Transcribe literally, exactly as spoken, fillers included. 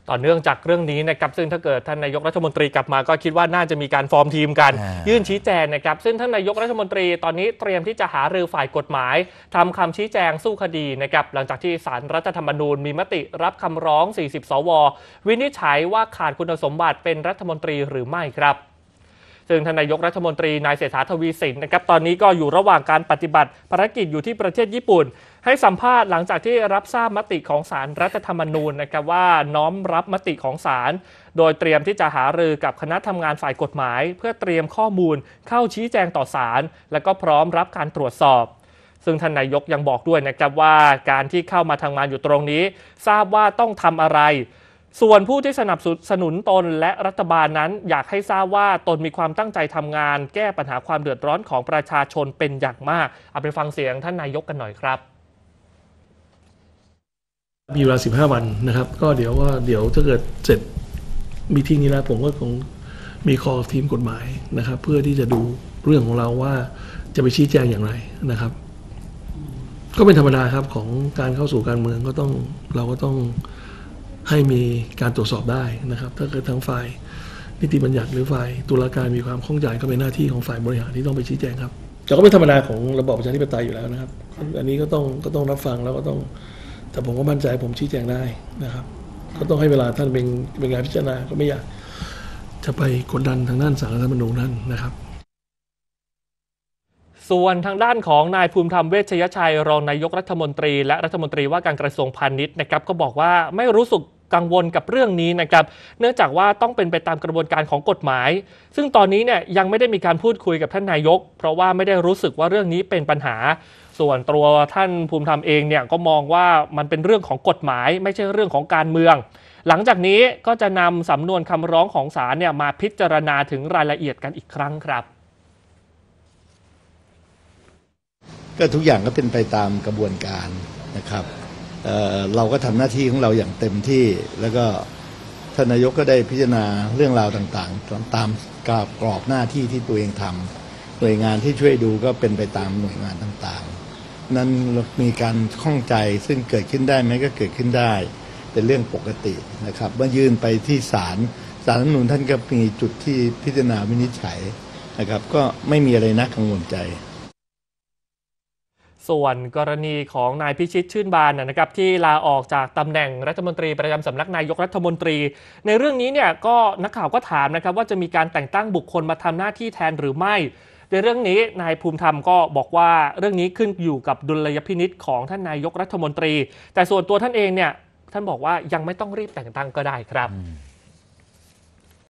ต่อเนื่องจากเรื่องนี้นะครับซึ่งถ้าเกิดท่านนายกรัฐมนตรีกลับมาก็คิดว่าน่าจะมีการฟอร์มทีมกันยื่นชี้แจงนะครับซึ่งท่านนายกรัฐมนตรีตอนนี้เตรียมที่จะหารือฝ่ายกฎหมายทำคำชี้แจงสู้คดีนะครับหลังจากที่ศาลรัฐธรรมนูญมีมติรับคำร้องสี่สิบสววินิจฉัยว่าขาดคุณสมบัติเป็นรัฐมนตรีหรือไม่ครับซึ่งท่านนายกรัฐมนตรีนายเศรษฐาทวีสินนะครับตอนนี้ก็อยู่ระหว่างการปฏิบัติภารกิจอยู่ที่ประเทศญี่ปุ่นให้สัมภาษณ์หลังจากที่รับทราบมติของศาลรัฐธรรมนูญนะครับว่าน้อมรับมติของศาลโดยเตรียมที่จะหารือกับคณะทำงานฝ่ายกฎหมายเพื่อเตรียมข้อมูลเข้าชี้แจงต่อศาลและก็พร้อมรับการตรวจสอบซึ่งท่านนายกยังบอกด้วยนะครับว่าการที่เข้ามาทำงานอยู่ตรงนี้ทราบว่าต้องทำอะไรส่วนผู้ที่สนับสนุนตนและรัฐบาลนั้นอยากให้ทราบว่าตนมีความตั้งใจทำงานแก้ปัญหาความเดือดร้อนของประชาชนเป็นอย่างมากเอาไปฟังเสียงท่านนายกกันหน่อยครับมีเวลาสิบห้าวันนะครับก็เดี๋ยวว่าเดี๋ยวถ้าเกิดเสร็จมีที่นี้แล้วผมก็คงมีคอทีมกฎหมายนะครับเพื่อที่จะดูเรื่องของเราว่าจะไปชี้แจงอย่างไรนะครับก็เป็นธรรมดาครับของการเข้าสู่การเมืองก็ต้องเราก็ต้องให้มีการตรวจสอบได้นะครับถ้าเกิดทางฝ่ายนิติบัญญัติหรือฝ่ายตุลาการมีความข้องใจก็เป็นหน้าที่ของฝ่ายบริหารที่ต้องไปชี้แจงครับแต่ก็เป็นธรรมดาของระบอบประชาธิปไตยอยู่แล้วนะครับอันนี้ก็ต้องก็ต้องรับฟังแล้วก็ต้องแต่ผมก็มั่นใจผมชี้แจงได้นะครับก็ต้องให้เวลาท่านเป็นเป็นงานพิจารณาก็ไม่อยากจะไปกดดันทางด้านศาลรัฐธรรมนูญนั่นนะครับส่วนทางด้านของนายภูมิธรรมเวชยชัยรองนายกรัฐมนตรีและรัฐมนตรีว่าการกระทรวงพาณิชย์นะครับก็บอกว่าไม่รู้สึกกังวลกับเรื่องนี้นะครับเนื่องจากว่าต้องเป็นไปตามกระบวนการของกฎหมายซึ่งตอนนี้เนี่ยยังไม่ได้มีการพูดคุยกับท่านนายกเพราะว่าไม่ได้รู้สึกว่าเรื่องนี้เป็นปัญหาส่วนตัวท่านภูมิธรรมเองเนี่ยก็มองว่ามันเป็นเรื่องของกฎหมายไม่ใช่เรื่องของการเมืองหลังจากนี้ก็จะนำสำนวนคำร้องของศาลเนี่ยมาพิจารณาถึงรายละเอียดกันอีกครั้งครับก็ทุกอย่างก็เป็นไปตามกระบวนการนะครับ เอ่อ เราก็ทำหน้าที่ของเราอย่างเต็มที่แล้วก็ท่านนายกก็ได้พิจารณาเรื่องราวต่างๆตามกรอบหน้าที่ที่ตัวเองทำหน่วยงานที่ช่วยดูก็เป็นไปตามหน่วยงานต่างๆนั้นมีการข้องใจซึ่งเกิดขึ้นได้ไหมก็เกิดขึ้นได้เป็นเรื่องปกตินะครับเมื่อยื่นไปที่ศาลศาลรัฐธรรมนูญท่านก็มีจุดที่พิจารณาวินิจฉัยนะครับก็ไม่มีอะไรน่ากังวลใจส่วนกรณีของนายพิชิตชื่นบานนะครับที่ลาออกจากตำแหน่งรัฐมนตรีประจำสำนักนายกรัฐมนตรีในเรื่องนี้เนี่ยก็นักข่าวก็ถามนะครับว่าจะมีการแต่งตั้งบุคคลมาทำหน้าที่แทนหรือไม่ในเรื่องนี้นายภูมิธรรมก็บอกว่าเรื่องนี้ขึ้นอยู่กับดุลยพินิจของท่านนายกรัฐมนตรีแต่ส่วนตัวท่านเองเนี่ยท่านบอกว่ายังไม่ต้องรีบแต่งตั้งก็ได้ครับ